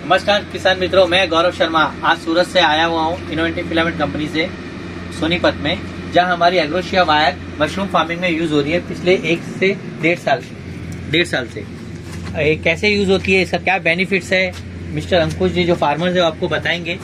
नमस्कार किसान मित्रों, मैं गौरव शर्मा आज सूरत से आया हुआ हूँ इनोवेटिव फिलामेंट कंपनी से सोनीपत में, जहाँ हमारी एग्रोशिया वायर मशरूम फार्मिंग में यूज हो रही है पिछले 1 से 1.5 साल से। कैसे यूज होती है, इसका क्या बेनिफिट्स है, मिस्टर अंकुश जी जो फार्मर्स है आपको बताएंगे।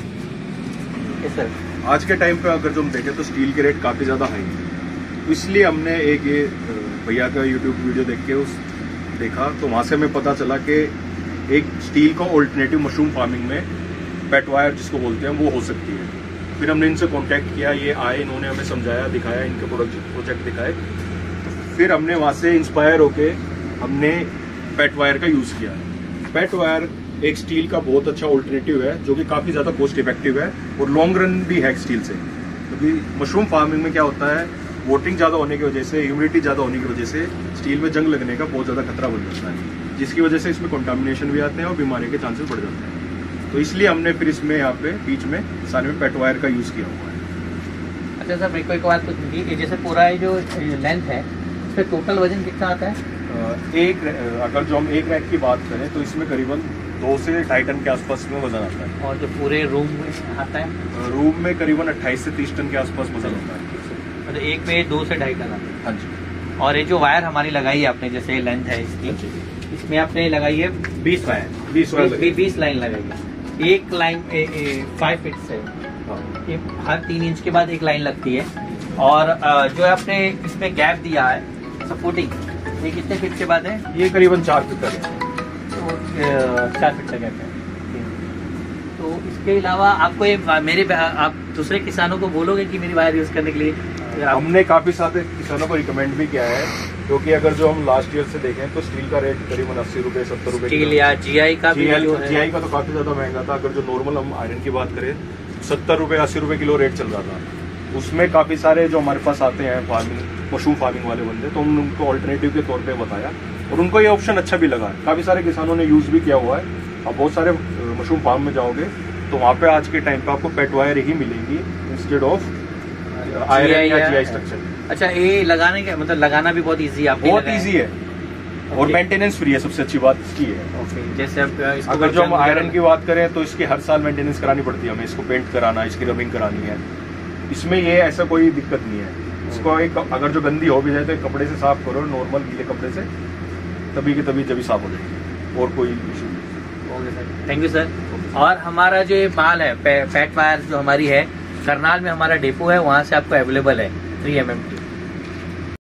सर, आज के टाइम पे अगर जो हम देखें तो स्टील के रेट काफ़ी ज़्यादा हाई है, तो इसलिए हमने एक ये भैया का यूट्यूब वीडियो देख के देखा, तो वहाँ से हमें पता चला कि एक स्टील का ऑल्टरनेटिव मशरूम फार्मिंग में पेट वायर जिसको बोलते हैं वो हो सकती है। फिर हमने इनसे कांटेक्ट किया, ये आए, इन्होंने हमें समझाया, दिखाया, इनके प्रोजेक्ट दिखाए, तो फिर हमने वहाँ से इंस्पायर होके हमने पेट वायर का यूज़ किया। पेट वायर एक स्टील का बहुत अच्छा ऑल्टरनेटिव है जो कि काफ़ी ज़्यादा कॉस्ट इफेक्टिव है और लॉन्ग रन भी है स्टील से, क्योंकि मशरूम फार्मिंग में क्या होता है, वोटिंग ज़्यादा होने की वजह से, ह्यूमिडिटी ज़्यादा होने की वजह से स्टील में जंग लगने का बहुत ज़्यादा खतरा बन जाता है, जिसकी वजह से इसमें कंटामिनेशन भी आते हैं और बीमारी के चांसेस बढ़ जाते हैं। तो इसलिए हमने फिर इसमें यहाँ पे बीच में सारे में पेट वायर का यूज़ किया हुआ है। अच्छा सर, मेरे को एक बात पूछनी, जैसे पूरा ये जो लेंथ है इसका टोटल वजन कितना आता है? अगर जो हम एक रैक की बात करें तो इसमें करीबन 2 से 2.5 टन के आसपास में वजन आता है। और जो पूरे रूम में आता है? रूम में करीबन 28 से 30 टन के आसपास वजन होता है। मतलब एक में 2 से 2.5 टन आता है। हाँ जी। और ये जो वायर हमारी लगाई है आपने, जैसे लेंथ है इसकी, इसमें आपने लगाई है 20 वायर, 20 लाइन लगाई है। एक लाइन 5 फीट से हर 3 इंच के बाद एक लाइन लगती है। और जो आपने इसमें गैप दिया है सपोर्टिंग, ये कितने फीट के बाद है? ये करीबन 4 फीट का है। तो 4 फीट का गैप है। तो इसके अलावा आपको ये आप दूसरे किसानों को बोलोगे कि मेरी वायर यूज करने के लिए? हमने काफी सारे किसानों को रिकमेंड भी किया है, क्योंकि अगर जो हम लास्ट ईयर से देखें तो स्टील का रेट करीबन 80 रुपए 70 रुपए स्टील या जीआई का जीआई का तो काफी ज्यादा महंगा था। अगर जो नॉर्मल हम आयरन की बात करें 70 रुपए 80 रुपए किलो रेट चल रहा था। उसमें काफी सारे जो हमारे पास आते हैं मशरूम फार्मिंग वाले बंदे, तो हमने उनको ऑल्टरनेटिव के तौर पे बताया और उनको ये ऑप्शन अच्छा भी लगा। काफी सारे किसानों ने यूज भी किया हुआ है। अब बहुत सारे मशरूम फार्म में जाओगे तो वहाँ पे आज के टाइम पे आपको पेट वायर ही मिलेंगी इंस्टेड ऑफ आयरन या जीआई स्ट्रक्चर। अच्छा, ये लगाने का मतलब लगाना भी बहुत इजी है, बहुत इजी है और मेंटेनेंस फ्री है, सबसे अच्छी बात इसकी है। ओके, जैसे अगर जो हम आयरन की बात करें तो इसकी हर साल मेंटेनेंस करानी पड़ती है हमें, इसको पेंट कराना, इसकी रबिंग करानी है। इसमें ये ऐसा कोई दिक्कत नहीं है। इसको एक अगर जो गंदी हो भी जाए तो एक कपड़े से साफ करो, नॉर्मल गीले कपड़े से, तभी की तभी जब साफ हो जाएगी और कोई इशू नहीं। Okay sir, thank you sir. और हमारा जो ये माल है पेट वायर जो हमारी है, करनाल में हमारा डेपो है, वहाँ से आपको अवेलेबल है 3 mm